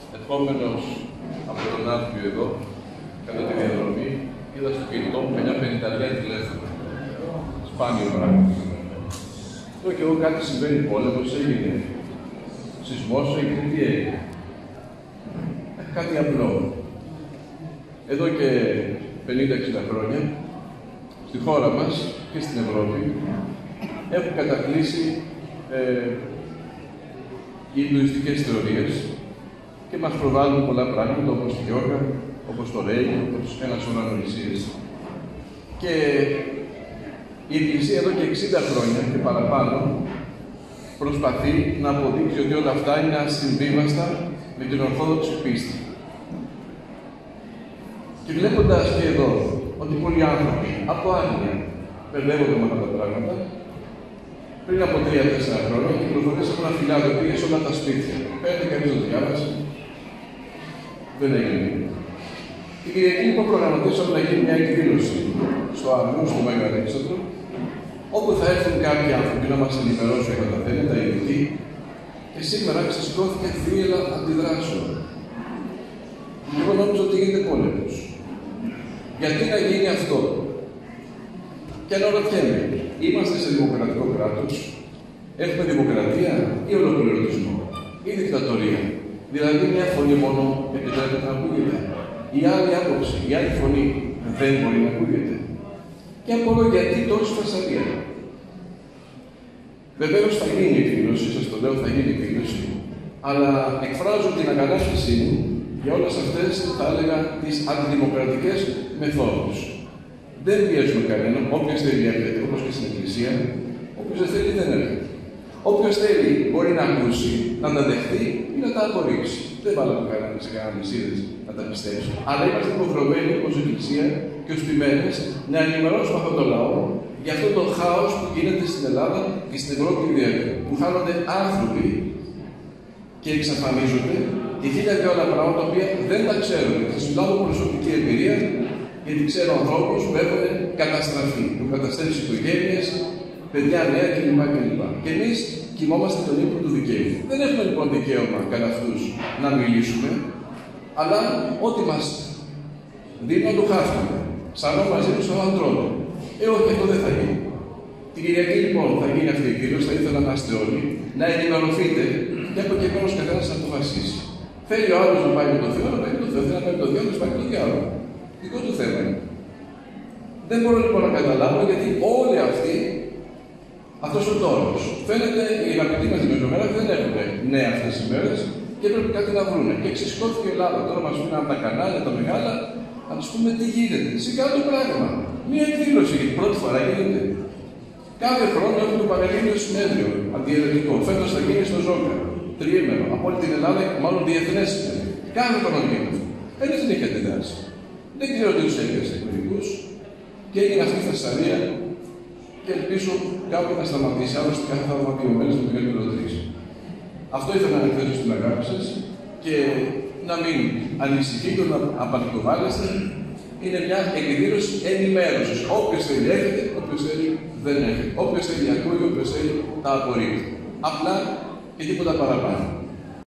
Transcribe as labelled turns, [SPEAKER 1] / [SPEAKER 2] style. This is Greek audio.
[SPEAKER 1] Ερχόμενος από τον Άλφιο εδώ, κατά τη διαδρομή, είδα στο κινητό μου μια 50 τηλέφωνα. Σπάνιο πράγμα. Τώρα και εγώ κάτι συμβαίνει, πόλεμος, έγινε σεισμός, έγινε τι έγινε. Κάτι απλό. Εδώ και 50-60 χρόνια, στη χώρα μας και στην Ευρώπη, έχουν κατακλείσει οι hinduιστικές θεωρίες και μας προβάλλουν πολλά πράγματα, όπως τη γιόγκα, όπως το ρέι, όπως ένα σωρό ανοησίες. Και η Εκκλησία εδώ και 60 χρόνια και παραπάνω προσπαθεί να αποδείξει ότι όλα αυτά είναι ασυμβίβαστα με την Ορθόδοξη πίστη. Και βλέποντας και εδώ ότι πολλοί άνθρωποι από άγνοια μπερδεύονται με αυτά τα πράγματα, πριν από 3-4 χρόνια κυκλοφορήσαμε ένα φυλάδιο πήγε σε όλα τα σπίτια. Παίρνει κανείς το διάβασε. Δεν έγινε. Την Κυριακή λοιπόν προγραμματίσαμε να γίνει μια εκδήλωση στο Αγνού, στο Μέγα Αλέξανδρο, όπου θα έρθουν κάποιοι άνθρωποι να μας ενημερώσουν για τα θέματα, ειδικοί, και σήμερα ξεσηκώθηκε θύελλα αντιδράσεων. Εγώ νόμιζα ότι γίνεται πόλεμος. Γιατί να γίνει αυτό? Και αναρωτιέμαι, είμαστε σε δημοκρατικό κράτος, έχουμε δημοκρατία ή ολοκληρωτισμό, ή δικτατορία? Δηλαδή, μια φωνή μόνο επιτρέπεται να ακούγεται. Η άλλη άποψη, η άλλη φωνή δεν μπορεί να ακούγεται. Και απορώ γιατί τόση φασαρία. Βεβαίως θα γίνει η εκδήλωση, σας το λέω, θα γίνει η εκδήλωση, αλλά εκφράζω την αγανάκτησή μου για όλες αυτές, θα έλεγα, τις αντιδημοκρατικές μεθόδους. Δεν πιέζουμε κανέναν, όποιος θέλει έρχεται, όπως και στην Εκκλησία, όποιος δεν θέλει δεν έρχεται. Όποιος θέλει μπορεί να ακούσει, να τα δεχτεί ή να τα απορρίψει. Δεν βάλαμε κανέναν σε κανέναν μισίδες να τα πιστέψει. Αλλά είμαστε υποχρεωμένοι ως Εκκλησία και ως ποιμένες να ενημερώσουμε αυτόν τον λαό για αυτό το χάος που γίνεται στην Ελλάδα και στην Ευρώπη ιδιαίτερα. Που χάνονται άνθρωποι και εξαφανίζονται και χίλια και όλα πράγματα τα οποία δεν τα ξέρουν. Θα σας μιλάω από προσωπική εμπειρία, γιατί ξέρω ανθρώπους που έχουν καταστραφεί, που έχουν καταστρέψει οικογένειες, παιδιά νέα κλπ. Και εμείς κοιμόμαστε τον ύπνο του δικαίου. Δεν έχουμε λοιπόν δικαίωμα κατά αυτούς να μιλήσουμε, αλλά ό,τι μας δίνει να το χάσουμε. Ψανώ μαζί του στον ανθρώπο. Όχι, αυτό δεν θα γίνει. Την Κυριακή λοιπόν θα γίνει αυτή η εκδήλωση, θα ήθελα να είστε όλοι, να ενημερωθείτε και από εκεί πέρα καθένας να αποφασίσει. Θέλει ο άλλος να πάει με το Θεό, να πάει με το Θεό. Θέλει να πάει με το Θεό, να πάει με το διάλογο. Δικό του θέμα είναι. Δεν μπορώ λοιπόν να καταλάβω γιατί όλοι αυτοί, αυτός ο τόνος, φαίνεται οι αγαπητοί μας δημοσιογράφοι δεν έχουν νέα αυτές τις μέρες και πρέπει κάτι να βρούνε. Και ξεσηκώθηκε η Ελλάδα. Τώρα μας πούνε από τα κανάλια, τα μεγάλα, να τους πούμε τι γίνεται. Σιγά το πράγμα. Μία εκδήλωση για την πρώτη φορά γίνεται. Κάθε χρόνο έχουμε το Πανελλήνιο Συνέδριο αντιαιρετικό. Φέτος θα γίνει στο Ζόκα. Τριήμερο. Από όλη την Ελλάδα, μάλλον διεθνές συνέδριο. Κάθε χρόνο γίνεται αυτό. Κανείς δεν έχει αντιδράσει. Δεν ξέρω τι τους έπιασε μερικούς και έγινε αυτή η φασαρία και ελπίζω κάπου να σταματήσει. Άλλωστε, κάθε θα δούμε 2 μέρες με το μεγαλύτερο τρεις. Αυτό ήθελα να εκθέσω στην αγάπη σας και να μην ανησυχείτε, να απανικοβάλλεστε. Είναι μια εκδήλωση ενημέρωσης. Όποιος θέλει έρχεται, όποιος θέλει δεν έρχεται. Όποιος θέλει ακούει, όποιος θέλει τα απορρίπτει. Απλά και τίποτα παραπάνω.